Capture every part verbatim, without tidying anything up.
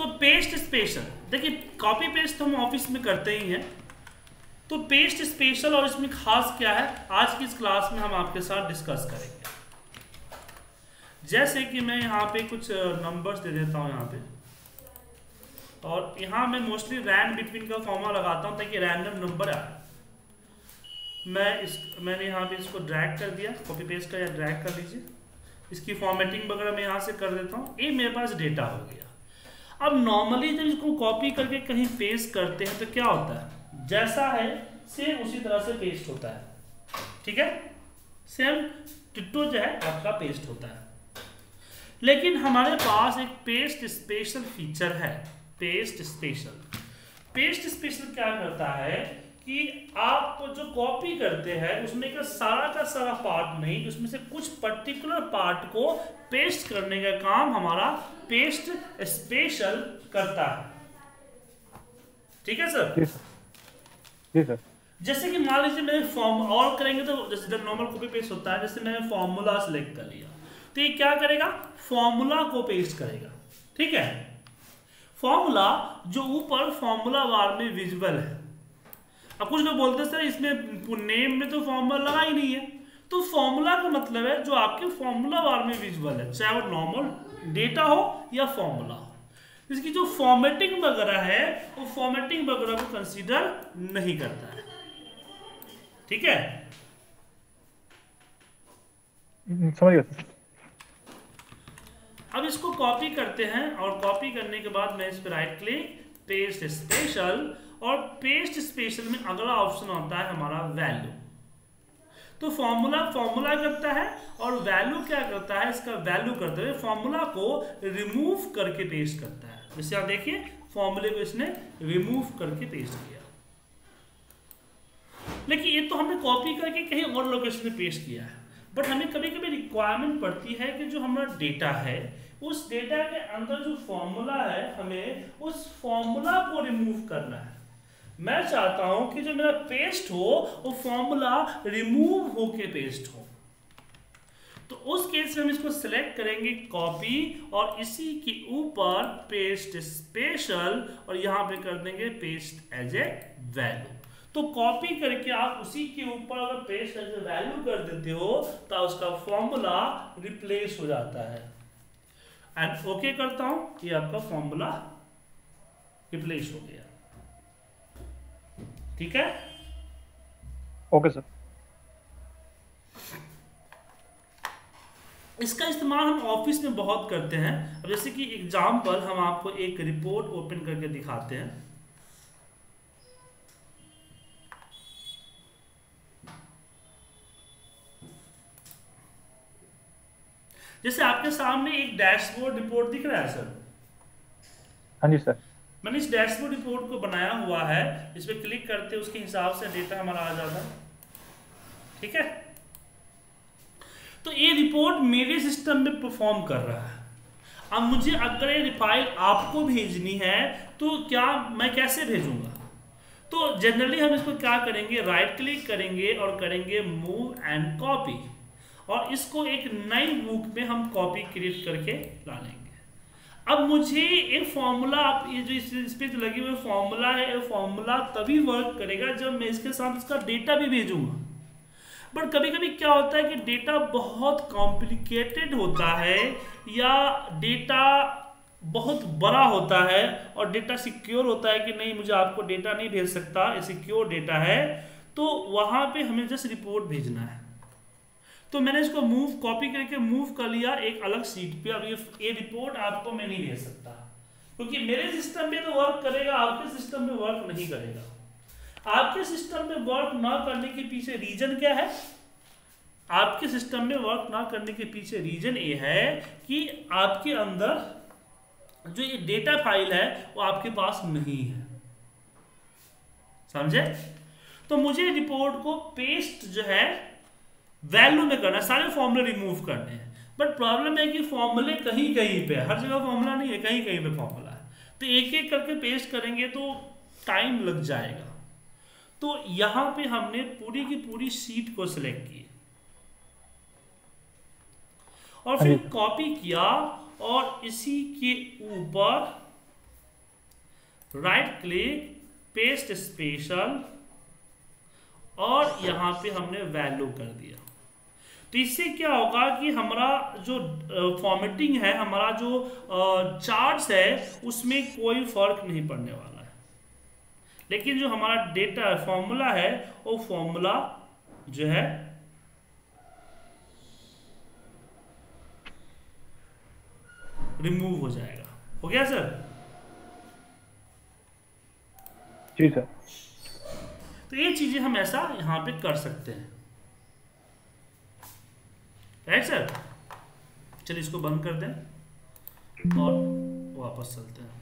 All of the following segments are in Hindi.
तो पेस्ट स्पेशल, देखिए कॉपी पेस्ट तो हम ऑफिस में करते ही हैं, तो पेस्ट स्पेशल और इसमें खास क्या है आज की इस क्लास में हम आपके साथ डिस्कस करेंगे। जैसे कि मैं यहाँ पे कुछ नंबर्स दे देता हूँ यहाँ पे, और यहाँ मैं मोस्टली रैंड बिटवीन का फॉर्मूला लगाता हूँ ताकि रैंडम नंबर आए। मैं इस मैंने यहाँ पे इसको ड्रैग कर दिया, कॉपी पेस्ट का या ड्रैग कर लीजिए, इसकी फॉर्मेटिंग वगैरह मैं यहाँ से कर देता हूँ। ये मेरे पास डेटा हो गया। अब नॉर्मली जब इसको कॉपी करके कहीं पेस्ट करते हैं तो क्या होता है, जैसा है सेम उसी तरह से पेस्ट होता है, ठीक है, सेम टिट्टो जो है आपका पेस्ट होता है। लेकिन हमारे पास एक पेस्ट स्पेशल फीचर है। पेस्ट स्पेशल पेस्ट स्पेशल क्या करता है कि आप जो कॉपी करते हैं उसमें का सारा का सारा पार्ट नहीं, उसमें से कुछ पर्टिकुलर पार्ट को पेस्ट करने का काम हमारा पेस्ट स्पेशल करता है। ठीक है सर? जी सर। जैसे कि मान लीजिए मैंने फॉर्म और करेंगे तो जैसे जब नॉर्मल कॉपी पेस्ट होता है, जैसे मैंने फॉर्मूला सिलेक्ट कर लिया तो ये क्या करेगा, फॉर्मूला को पेस्ट करेगा। ठीक है, फॉर्मूला जो ऊपर फॉर्मूला बार में विजुअल है। अब कुछ लोग बोलते हैं सर इसमें नेम में तो फॉर्मूला लगा ही नहीं है, तो फॉर्मूला का मतलब है जो आपके फॉर्मूला बार में विजुअल है, चाहे वो नॉर्मल डेटा हो या फॉर्मूला हो। इसकी जो फॉर्मेटिंग वगैरह है वो फॉर्मेटिंग वगैरह को कंसीडर नहीं करता है। ठीक है, समझ गया। अब इसको कॉपी करते हैं और कॉपी करने के बाद मैं इस पर राइट क्लिक, पेस्ट स्पेशल, और पेस्ट स्पेशल में अगला ऑप्शन होता है हमारा वैल्यू। तो फॉर्मूला फॉर्मूला करता है और वैल्यू क्या करता है, इसका वैल्यू करते हुए फॉर्मूला को रिमूव करके पेस्ट करता है। जैसे आप देखिए फॉर्मूले को इसने रिमूव करके पेस्ट किया, लेकिन ये तो हमने कॉपी करके कहीं और लोकेशन में पेस्ट किया है। बट हमें कभी कभी रिक्वायरमेंट पड़ती है कि जो हमारा डेटा है उस डेटा के अंदर जो फॉर्मूला है हमें उस फॉर्मूला को रिमूव करना है। मैं चाहता हूं कि जो मेरा पेस्ट हो वो फॉर्मूला रिमूव होके पेस्ट हो, तो उस केस में हम इसको सिलेक्ट करेंगे कॉपी, और इसी के ऊपर पेस्ट स्पेशल, और यहां पे कर देंगे पेस्ट एज ए वैल्यू। तो कॉपी करके आप उसी के ऊपर अगर पेस्ट एज ए वैल्यू कर देते हो तो उसका फॉर्मूला रिप्लेस हो जाता है। एंड ओके करता हूं, ये आपका फॉर्मूला रिप्लेस हो गया। ठीक है, ओके सर। इसका इस्तेमाल हम ऑफिस में बहुत करते हैं। अब जैसे कि एग्जांपल हम आपको एक रिपोर्ट ओपन करके दिखाते हैं। जैसे आपके सामने एक डैशबोर्ड रिपोर्ट दिख रहा है सर। हाँ जी सर। मैंने इस डैशबोर्ड रिपोर्ट को बनाया हुआ है, इस पर क्लिक करते उसके हिसाब से डेटा हमारा आ जाता है। ठीक है, तो ये रिपोर्ट मेरे सिस्टम में परफॉर्म कर रहा है। अब मुझे अगर ये फाइल आपको भेजनी है तो क्या मैं कैसे भेजूंगा, तो जनरली हम इसको क्या करेंगे, राइट क्लिक करेंगे और करेंगे मूव एंड कॉपी, और इसको एक नई बुक में हम कॉपी क्रिएट करके डालेंगे। अब मुझे ये फॉर्मूला, आप ये जो इस पे जो लगी हुई फॉर्मूला है, ये फॉर्मूला तभी वर्क करेगा जब मैं इसके साथ इसका डेटा भी भेजूंगा। बट कभी कभी क्या होता है कि डेटा बहुत कॉम्प्लिकेटेड होता है या डेटा बहुत बड़ा होता है और डेटा सिक्योर होता है कि नहीं मुझे आपको डेटा नहीं भेज सकता, ये सिक्योर डेटा है, तो वहां पे हमें जस्ट रिपोर्ट भेजना है। तो मैंने इसको मूव कॉपी करके मूव कर लिया एक अलग सीट पे। अब ये ये रिपोर्ट आपको मैं नहीं भेज सकता क्योंकि मेरे सिस्टम में तो वर्क करेगा, आपके सिस्टम में वर्क नहीं करेगा। आपके सिस्टम में वर्क ना करने के पीछे रीजन क्या है, आपके सिस्टम में वर्क ना करने के पीछे रीजन ये है कि आपके अंदर जो ये डेटा फाइल है वो आपके पास नहीं है। समझे? तो मुझे रिपोर्ट को पेस्ट जो है वैल्यू में करना है, सारे फॉर्मूले रिमूव करने हैं। बट प्रॉब्लम है कि फॉर्मूले कहीं कहीं पे, हर जगह फॉर्मूला नहीं है, कहीं कहीं पे फॉर्मूला है, तो एक एक करके पेस्ट करेंगे तो टाइम लग जाएगा। तो यहां पे हमने पूरी की पूरी शीट को सिलेक्ट की और फिर कॉपी किया और इसी के ऊपर राइट क्लिक, पेस्ट स्पेशल, और यहां पे हमने वैल्यू कर दिया। तो इससे क्या होगा कि हमारा जो फॉर्मेटिंग है, हमारा जो चार्ट्स है, उसमें कोई फर्क नहीं पड़ने वाला है। लेकिन जो हमारा डेटा फॉर्मूला है, वो फॉर्मूला जो है रिमूव हो जाएगा। हो गया सर? जी सर। तो ये चीजें हम ऐसा यहां पे कर सकते हैं, राइट सर? चलिए इसको बंद कर दें और वापस चलते हैं।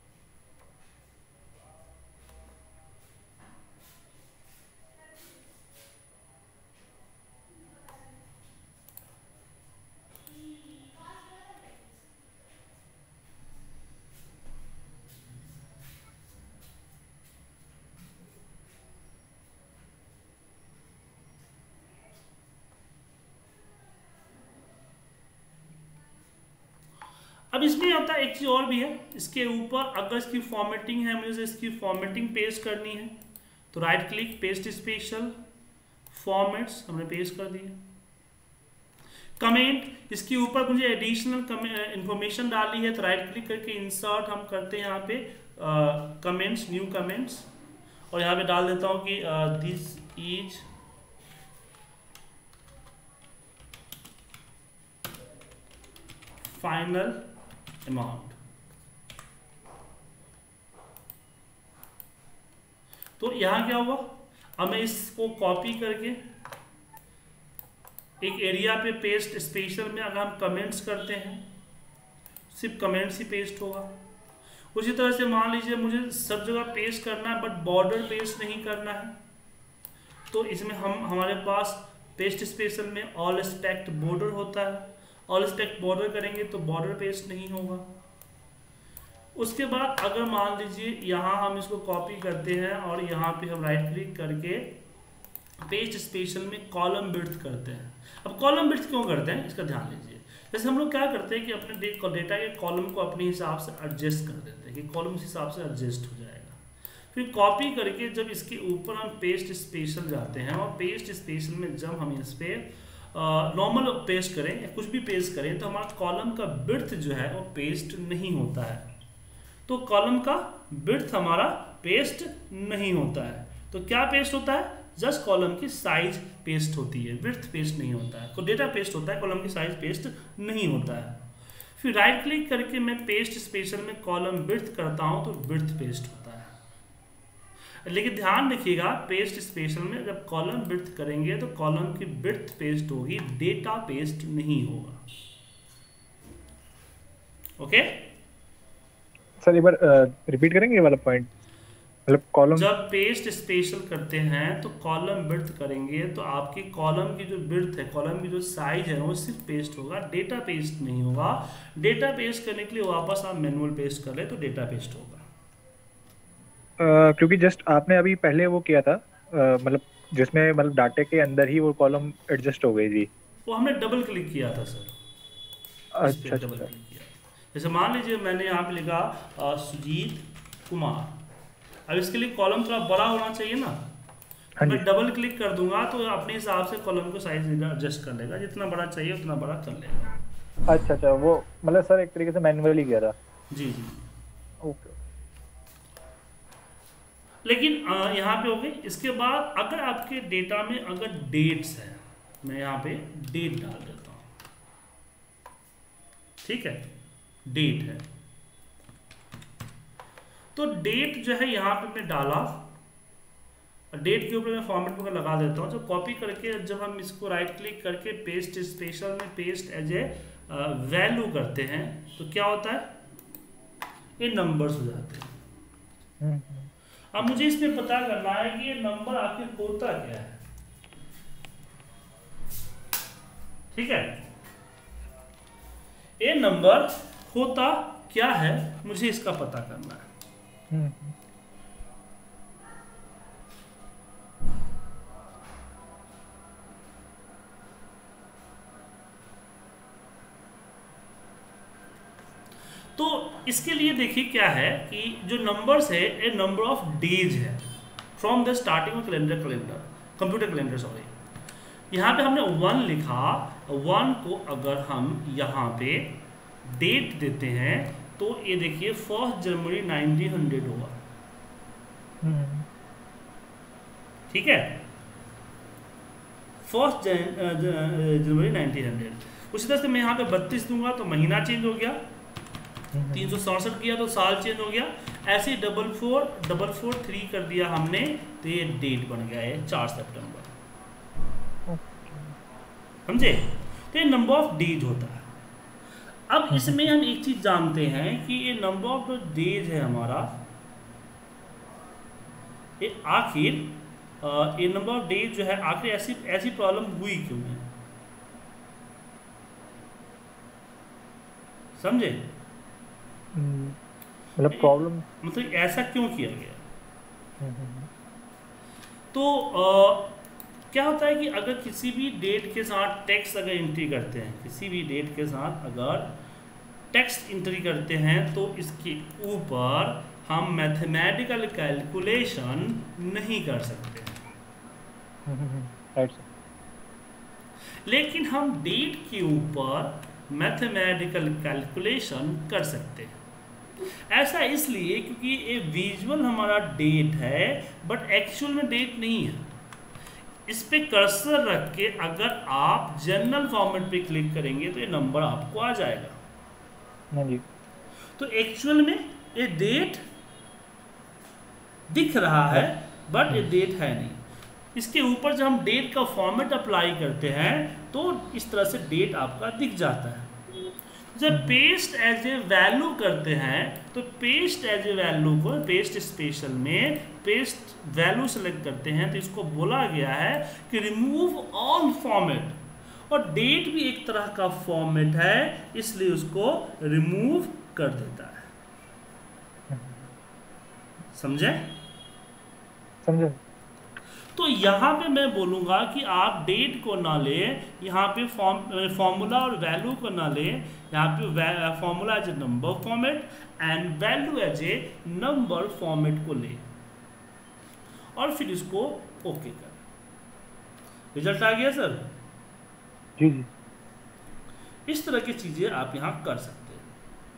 अब इसमें होता है एक चीज और भी है, इसके ऊपर अगर इसकी फॉर्मेटिंग है, मुझे इसकी फॉर्मेटिंग पेस्ट करनी है, तो right click, paste special, formats हमने पेस्ट कर दिया। कमेंट, इसके ऊपर मुझे एडिशनल इंफॉर्मेशन डाली है, तो राइट क्लिक करके इंसर्ट हम करते हैं यहाँ पे कमेंट्स, न्यू कमेंट्स, और यहाँ पे डाल देता हूँ कि दिस इज फाइनल अमाउंट। तो यहां क्या हुआ, अब मैं इसको कॉपी करके एक एरिया पे पेस्ट स्पेशल में अगर हम कमेंट्स करते हैं, सिर्फ कमेंट्स ही पेस्ट होगा। उसी तरह से मान लीजिए मुझे सब जगह पेस्ट करना है, बट बॉर्डर पेस्ट नहीं करना है, तो इसमें हम हमारे पास पेस्ट स्पेशल में ऑल स्पेक्ट बॉर्डर होता है। ऑल स्पेक्ट बॉर्डर करेंगे तो बॉर्डर पेस्ट नहीं होगा। उसके बाद अगर मान लीजिए यहाँ हम इसको कॉपी करते हैं और यहाँ पे हम राइट क्लिक करके पेस्ट स्पेशल में कॉलम विड्थ करते हैं। अब कॉलम विड्थ क्यों करते हैं, इसका ध्यान लीजिए। जैसे हम लोग क्या करते हैं कि अपने डेटा के कॉलम को अपने हिसाब से एडजस्ट कर देते हैं कि कॉलम उस हिसाब से एडजस्ट हो जाएगा। फिर कॉपी करके जब इसके ऊपर हम पेस्ट स्पेशल जाते हैं, और पेस्ट स्पेशल में जब हम इस पर नॉर्मल पेस्ट करें या कुछ भी पेस्ट करें, तो हमारा कॉलम का विड्थ जो है वो पेस्ट नहीं होता है। तो कॉलम का विड्थ हमारा पेस्ट नहीं होता है। तो क्या पेस्ट होता है, जस्ट कॉलम की साइज पेस्ट होती है, विड्थ पेस्ट नहीं होता है। तो डेटा पेस्ट होता है, कॉलम की साइज पेस्ट नहीं होता है। फिर राइट क्लिक करके मैं पेस्ट स्पेशल में कॉलम विड्थ करता हूं, तो विड्थ पेस्ट होता है। लेकिन ध्यान रखिएगा, पेस्ट स्पेशल में जब कॉलम विड्थ करेंगे तो कॉलम की विड्थ पेस्ट होगी, डेटा पेस्ट नहीं होगा। ओके सर एक बार रिपीट करेंगे ये वाला पॉइंट, मतलब कॉलम जब पेस्ट स्पेशल करते हैं तो कॉलम विड्थ करेंगे तो आपकी कॉलम की जो विड्थ है, कॉलम की जो साइज है वो सिर्फ पेस्ट होगा, डेटा पेस्ट नहीं होगा। डेटा पेस्ट करने के लिए वापस आप मैनुअल पेस्ट कर ले तो डेटा पेस्ट होगा। uh, क्योंकि जस्ट आपने अभी पहले वो किया था, uh, मतलब जिसमें मतलब डाटा के अंदर ही वो कॉलम एडजस्ट हो गई थी, वो हमने डबल क्लिक किया था सर। अच्छा डबल अच्छा क्लिक किया, जैसे मान लीजिए मैंने यहाँ पे लिखा अ, सुजीत कुमार। अब इसके लिए कॉलम थोड़ा बड़ा होना चाहिए ना, हाँ जी मैं डबल क्लिक कर दूंगा तो अपने हिसाब से कॉलम को साइज एडजस्ट कर लेगा, जितना बड़ा चाहिए उतना बड़ा कर लेगा। अच्छा अच्छा, वो मतलब सर एक तरीके से मैनुअली किया था। जी जी। ओके लेकिन अ, यहाँ पे हो गई। इसके बाद अगर आपके डेटा में अगर डेट्स है, मैं यहाँ पे डेट डाल देता हूँ, ठीक है, डेट है, तो डेट जो है यहाँ पे मैं डाला, डेट के ऊपर मैं फॉर्मेट में लगा देता हूँ। जब कॉपी करके जब हम इसको राइट क्लिक करके पेस्ट स्पेशल में पेस्ट एज ए वैल्यू करते हैं तो क्या होता है, ये नंबर्स हो जाते हैं। अब मुझे इसमें पता करना है कि ये नंबर आखिर होता क्या है, ठीक है, ये नंबर होता क्या है, मुझे इसका पता करना है। तो इसके लिए देखिए क्या है कि जो नंबर्स है ए नंबर ऑफ डेज है from the starting of calendar calendar computer calendar sorry. यहाँ पे हमने वन लिखा, वन को अगर हम यहाँ पे डेट देते हैं तो ये देखिए फर्स्ट जनवरी नाइनटीन हंड्रेड होगा, ठीक है, फर्स्ट जनवरी नाइनटीन हंड्रेड। उसी तरह से मैं यहाँ पे बत्तीस दूंगा तो महीना चेंज हो गया, तीन सौ सड़सठ किया तो साल चेंज हो गया, ऐसे double four double four three कर दिया हमने तो ये डेट बन गया है चार सितंबर, समझे। तो ये नंबर ऑफ डेज होता है। अब इसमें हम एक चीज जानते हैं कि ये नंबर ऑफ डेज है हमारा, ये आखिर ये नंबर ऑफ डेज जो है आखिर ऐसी ऐसी प्रॉब्लम हुई क्यों है, समझे। मतलब प्रॉब्लम मतलब ऐसा क्यों किया गया। तो आ, क्या होता है कि अगर किसी भी डेट के साथ टेक्स्ट अगर एंट्री करते हैं, किसी भी डेट के साथ अगर टेक्स्ट एंट्री करते हैं तो इसके ऊपर हम मैथमेटिकल कैलकुलेशन नहीं कर सकते, लेकिन हम डेट के ऊपर मैथमेटिकल कैलकुलेशन कर सकते हैं। ऐसा इसलिए क्योंकि ये विजुअल हमारा डेट है बट एक्चुअल में डेट नहीं है। इस पे कर्सर रख के अगर आप जनरल फॉर्मेट पे क्लिक करेंगे तो ये नंबर आपको आ जाएगा जी। तो एक्चुअल में ये डेट दिख रहा है बट ये डेट है नहीं। इसके ऊपर जब हम डेट का फॉर्मेट अप्लाई करते हैं तो इस तरह से डेट आपका दिख जाता है। जब पेस्ट एज ए वैल्यू करते हैं तो पेस्ट एज ए वैल्यू को पेस्ट स्पेशल में पेस्ट वैल्यू सेलेक्ट करते हैं तो इसको बोला गया है कि रिमूव ऑल फॉर्मेट, और डेट भी एक तरह का फॉर्मेट है इसलिए उसको रिमूव कर देता है। समझे समझे। तो यहाँ पे मैं बोलूँगा कि आप डेट को ना ले, यहाँ पे फॉर्म फॉर्मूला और वैल्यू को ना ले, यहाँ पे formula as a number format and value as a number format को ले और फिर इसको ओके कर। रिजल्ट आ गया सर? जी जी। इस तरह की चीजें आप यहाँ कर सकते हैं।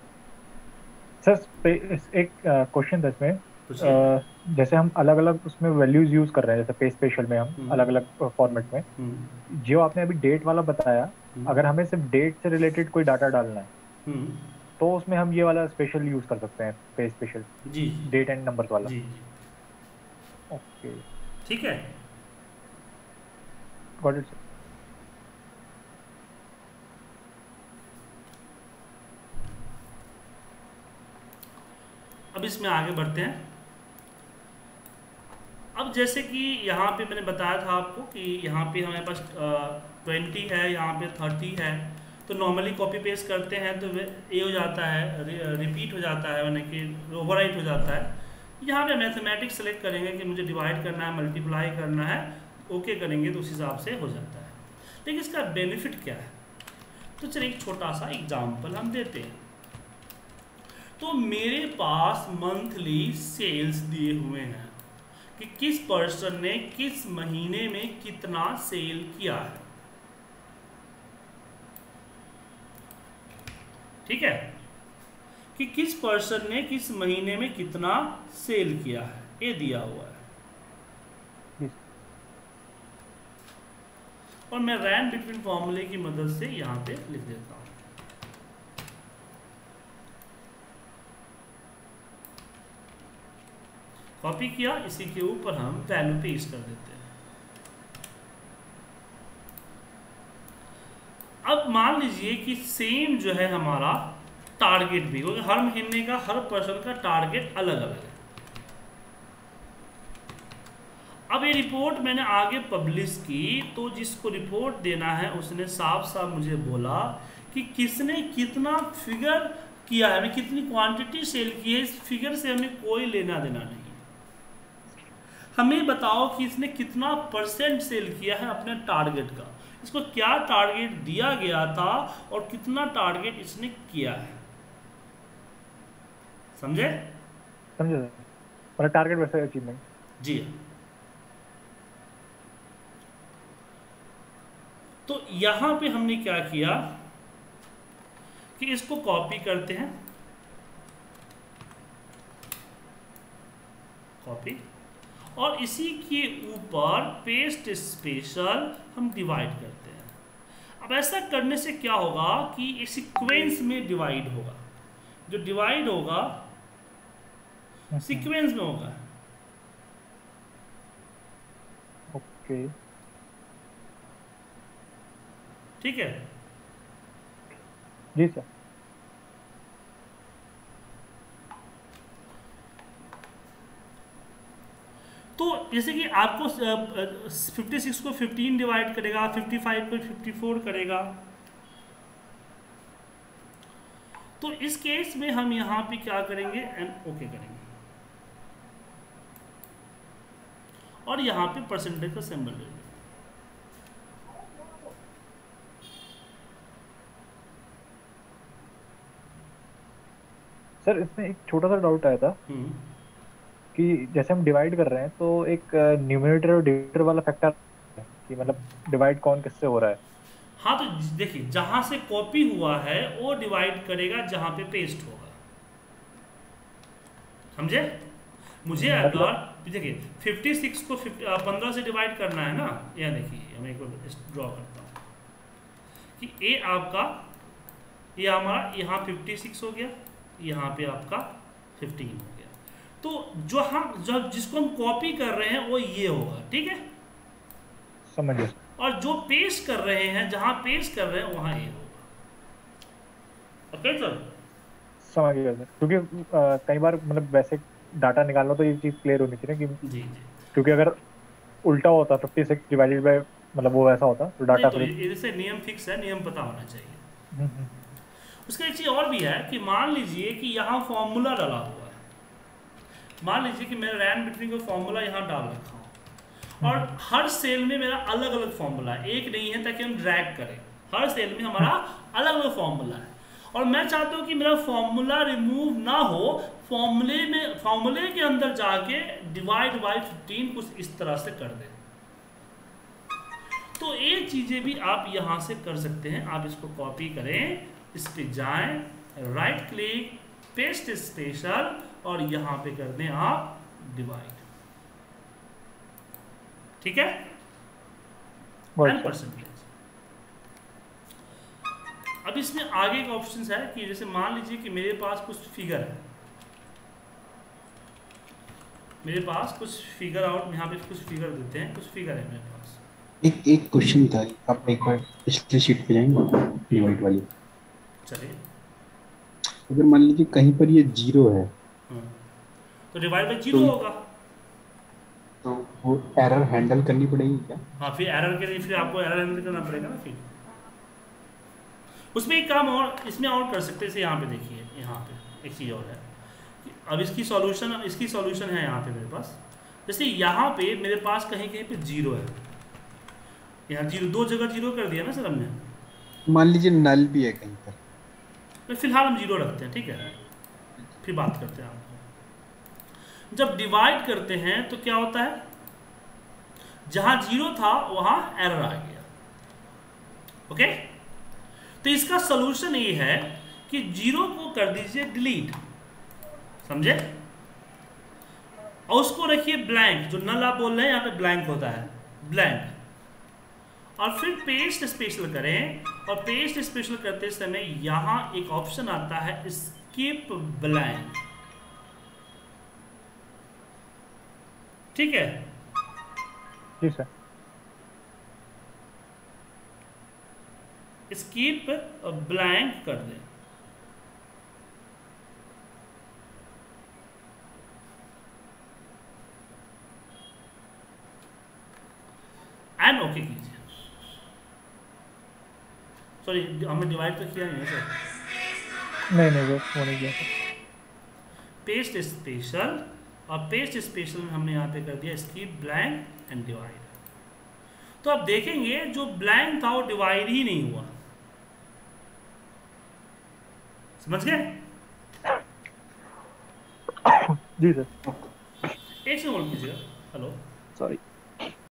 सर एक क्वेश्चन था इसमें, जैसे हम अलग अलग उसमें वैल्यूज यूज कर रहे हैं, जैसे पे स्पेशल में हम अलग अलग फॉर्मेट में, जो आपने अभी डेट वाला बताया, अगर हमें सिर्फ डेट से रिलेटेड कोई डाटा डालना है तो उसमें हम ये वाला स्पेशल यूज कर सकते हैं, पे स्पेशल जी, डेट एंड नंबर्स वाला जी। ओके ठीक है, गॉट इट सर। अब इसमें आगे बढ़ते हैं। अब जैसे कि यहाँ पे मैंने बताया था आपको कि यहाँ पे हमारे पास ट्वेंटी है, यहाँ पे थर्टी है, तो नॉर्मली कॉपी पेस्ट करते हैं तो ये हो जाता है, रिपीट हो जाता है, यानी कि ओवरराइट हो जाता है। यहाँ पे मैथमेटिक्स सेलेक्ट करेंगे कि मुझे डिवाइड करना है, मल्टीप्लाई करना है, ओके करेंगे तो उस हिसाब से हो जाता है। लेकिन इसका बेनिफिट क्या है, तो चलिए एक छोटा सा एग्जाम्पल हम देते हैं। तो मेरे पास मंथली सेल्स दिए हुए हैं कि किस पर्सन ने किस महीने में कितना सेल किया है, ठीक है, कि किस पर्सन ने किस महीने में कितना सेल किया है, ये दिया हुआ है। और मैं रैंड बिटवीन फॉर्मूले की मदद से यहां पे लिख देता हूं। कॉपी किया, इसी के ऊपर हम वैल्यू पेस्ट कर देते हैं। अब मान लीजिए कि सेम जो है हमारा टारगेट भी, क्योंकि हर महीने का हर पर्सन का टारगेट अलग अलग है। अब ये रिपोर्ट मैंने आगे पब्लिश की तो जिसको रिपोर्ट देना है उसने साफ साफ मुझे बोला कि किसने कितना फिगर किया है, हमें कितनी क्वांटिटी सेल की है, इस फिगर से हमें कोई लेना देना नहीं। हमें बताओ कि इसने कितना परसेंट सेल किया है अपने टारगेट का, इसको क्या टारगेट दिया गया था और कितना टारगेट इसने किया है। समझे? समझे सर, मतलब टारगेट वैसे अचीवमेंट। जी। तो यहां पे हमने क्या किया कि इसको कॉपी करते हैं, कॉपी, और इसी के ऊपर पेस्ट स्पेशल हम डिवाइड करते हैं। अब ऐसा करने से क्या होगा कि एक सीक्वेंस में डिवाइड होगा, जो डिवाइड होगा सीक्वेंस में होगा। ओके, ठीक है? जी सर। तो जैसे कि आपको फिफ्टी सिक्स को फिफ्टीन डिवाइड करेगा, फिफ्टी फाइव को फिफ्टी फोर करेगा, तो इस केस में हम यहां पे क्या करेंगे, एन ओके करेंगे और यहां पे परसेंटेज का सिंबल ले लेंगे। सर इसमें एक छोटा सा डाउट आया था कि जैसे हम डिवाइड कर रहे हैं तो एक न्यूमरेटर और डिनोमिनेटर वाला फैक्टर है कि मतलब डिवाइड कौन किससे हो रहा है। हाँ, तो देखिए जहां से कॉपी हुआ है वो डिवाइड करेगा जहां पे पेस्ट होगा, समझे? मुझे अगर देखिए फिफ्टी सिक्स को पंद्रह से डिवाइड करना है ना, यह देखिए मैं एक ड्रॉ करता हूँ कि ए आपका, ये हमारा यहाँ फिफ्टी सिक्स हो गया, यहाँ पे आपका फिफ्टीन हो गया। तो जो हम जो जिसको हम कॉपी कर रहे हैं वो ये होगा, ठीक है? समझिए। और जो पेस्ट कर रहे हैं, जहां पेस्ट कर रहे हैं वहां ये होगा। Okay sir? समझ गया सर, क्योंकि कई बार मतलब वैसे डाटा निकालना तो ये चीज क्लियर होनी चाहिए कि जी जी, क्योंकि अगर उल्टा होता फिफ्टी सिक्स डिवाइडेड बाय मतलब वो वैसा होता तो डाटा तो फिर इससे नियम फिक्स है, नियम पता होना चाहिए। उसका एक चीज और भी है कि मान लीजिए कि यहाँ फॉर्मूला डाला हुआ है, मान लीजिए कि मेरा रैंड बिटवीन का फॉर्मूला यहाँ डाल रखा हूँ और हर सेल में मेरा अलग अलग फॉर्मूला है, एक नहीं है, ताकि हम ड्रैग करें। हर सेल में हमारा अलग अलग फॉर्मूला है और मैं चाहता हूँ कि मेरा फॉर्मूला रिमूव ना हो, फॉर्मूले में फॉर्मूले के अंदर जाके डिवाइड बाय फिफ्टीन कुछ इस तरह से कर दें। तो ये चीजें भी आप यहां से कर सकते हैं। आप इसको कॉपी करें, इस पे जाएं, राइट क्लिक, पेस्ट स्पेशल, और यहां पे कर दें आप डिवाइड। ठीक है? Ten percentage. अब इसमें आगे का ऑप्शन है कि जैसे मान लीजिए कि मेरे पास कुछ फिगर है, मेरे पास कुछ फिगर आउट, यहाँ पे कुछ फिगर देते हैं, कुछ फिगर है मेरे पास। एक एक क्वेश्चन था, आप एक बार पिछले शीट पे जाएंगे डिवाइड वाली। चलिए, अगर मान लीजिए कहीं पर ये जीरो है तो डिवाइड बाय जीरो होगा, तो वो एरर हैंडल करनी पड़ेगी क्या? हाँ, फिर एरर के लिए फिर आपको एरर हैंडल करना पड़ेगा ना। फिर उसमें एक काम और इसमें और कर सकते हैं। यहाँ पे देखिए, यहाँ पे एक चीज़ और है। अब इसकी सॉल्यूशन इसकी सॉल्यूशन है यहाँ पे मेरे पास। जैसे यहाँ पे मेरे पास कहीं कहीं पे जीरो है, यहाँ जीरो, दो जगह जीरो कर दिया ना सर हमने। मान लीजिए नल भी है कहीं पर, तो फिलहाल हम जीरो रखते हैं, ठीक है? फिर बात करते हैं आपको। जब डिवाइड करते हैं तो क्या होता है, जहां जीरो था वहां एरर आ गया। ओके, तो इसका सॉल्यूशन ये है कि जीरो को कर दीजिए डिलीट, समझे? और उसको रखिए ब्लैंक, जो नल आप बोल रहे हैं यहाँ पे ब्लैंक होता है, ब्लैंक। और फिर पेस्ट स्पेशल करें, और पेस्ट स्पेशल करते समय यहां एक ऑप्शन आता है स्किप ब्लैंक, ठीक है? जी सर। स्किप ब्लैंक कर दें, एंड ओके कीजिए। सॉरी, हमने डिवाइड तो किया नहीं है सर। नहीं नहीं वो वो नहीं किया। पेस्ट स्पेशल, और पेस्ट स्पेशल में हमने यहाँ पे कर दिया स्किप ब्लैंक एंड डिवाइड। तो आप देखेंगे जो ब्लैंक था वो डिवाइड ही नहीं हुआ, समझ गए? जी सर। एक सेकंड होल्ड कीजिएगा। Hello sorry.